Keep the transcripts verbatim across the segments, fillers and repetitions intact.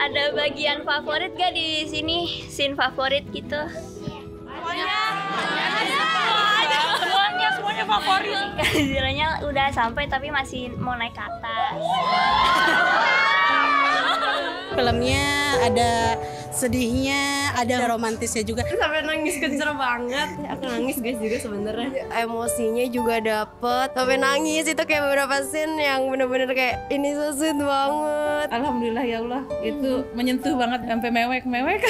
Ada bagian favorit gak di sini? Scene favorit gitu? Semuanya, semuanya, semuanya favorit. Kaziranya udah sampai tapi masih mau naik ke atas. Filmnya ada sedihnya, ada romantisnya juga. Sampai nangis kenceng banget. Aku nangis guys juga sebenarnya. Emosinya juga dapet. Sampai nangis itu kayak beberapa scene yang bener-bener kayak ini so sweet banget. Alhamdulillah ya Allah, itu menyentuh banget sampai mewek-mewek.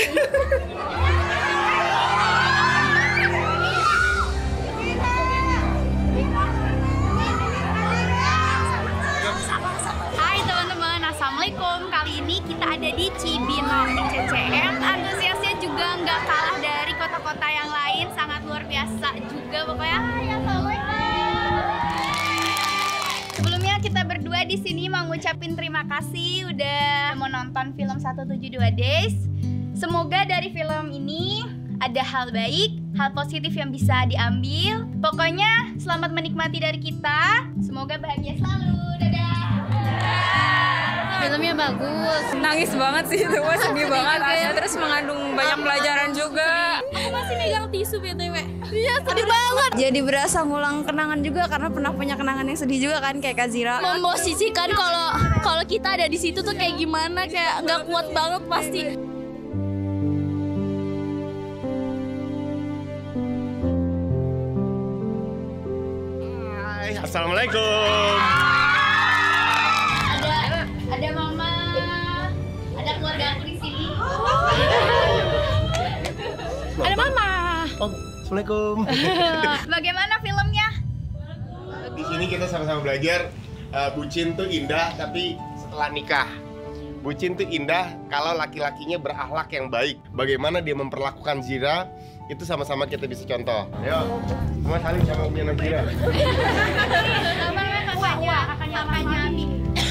Assalamualaikum, kali ini kita ada di Cibinong di C C M. Antusiasnya juga nggak kalah dari kota-kota yang lain, sangat luar biasa juga pokoknya. Hai, assalamualaikum. Sebelumnya kita berdua di sini mau ngucapin terima kasih udah mau nonton film seratus tujuh puluh dua Days. Semoga dari film ini ada hal baik, hal positif yang bisa diambil. Pokoknya selamat menikmati dari kita. Semoga bahagia selalu. Dadah. Filmnya bagus. Nangis banget sih itu, wah sedih banget. Ya. Terus mengandung banyak pelajaran juga. Aku masih megang tisu B T W. Iya sedih banget. Jadi berasa ngulang kenangan juga karena pernah punya kenangan yang sedih juga kan kayak Kazira. Memposisikan kalau kalau kita ada di situ tuh kayak gimana, kayak nggak kuat banget pasti. Hai, assalamualaikum. Ada mama, ada keluarga aku di sini. Ada mama. Oh, assalamualaikum. Bagaimana filmnya? Di sini kita sama-sama belajar uh, bucin tuh indah tapi setelah nikah. Bucin tuh indah kalau laki-lakinya berakhlak yang baik. Bagaimana dia memperlakukan Zira itu sama-sama kita bisa contoh. Ayo, semua saling sama Umi dan Zira. Namanya kakaknya, kakaknya kakaknya Abi.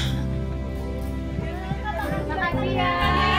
Makasih ya.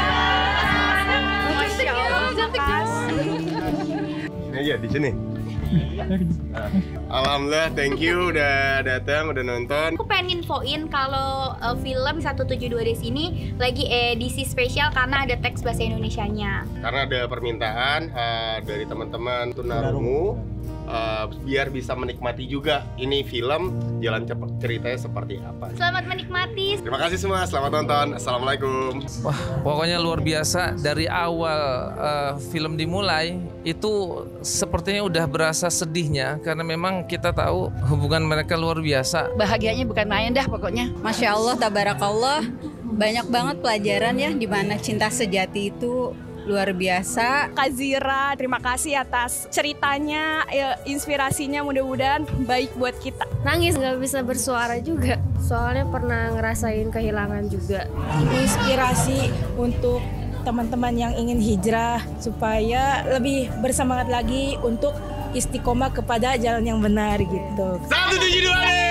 Masya Allah. Sini aja, di sini. Alhamdulillah, thank you udah datang, udah nonton. Aku pengen infoin kalau uh, film seratus tujuh puluh dua Days ini lagi edisi spesial karena ada teks bahasa Indonesianya. Karena ada permintaan uh, dari teman-teman tunarungu uh, biar bisa menikmati juga ini film jalan cepat ceritanya seperti apa. Selamat menikmati. Terima kasih semua, selamat nonton. Assalamualaikum. Wah, pokoknya luar biasa. Dari awal uh, film dimulai itu sepertinya udah berasa sedihnya karena memang kita tahu hubungan mereka luar biasa. Bahagianya bukan main dah pokoknya. Masya Allah, tabarakallah. Banyak banget pelajaran ya di mana cinta sejati itu luar biasa. Kazira, terima kasih atas ceritanya, ya, inspirasinya mudah-mudahan baik buat kita. Nangis nggak bisa bersuara juga. Soalnya pernah ngerasain kehilangan juga. Inspirasi untuk teman-teman yang ingin hijrah supaya lebih bersemangat lagi untuk istiqomah kepada jalan yang benar gitu. seratus tujuh puluh dua